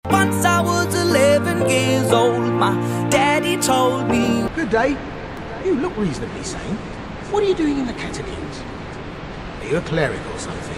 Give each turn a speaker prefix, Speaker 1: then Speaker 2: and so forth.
Speaker 1: Once I was 11 years old, my daddy told me.
Speaker 2: Good day. You look reasonably sane. What are you doing in the catacombs? Are you a cleric or something?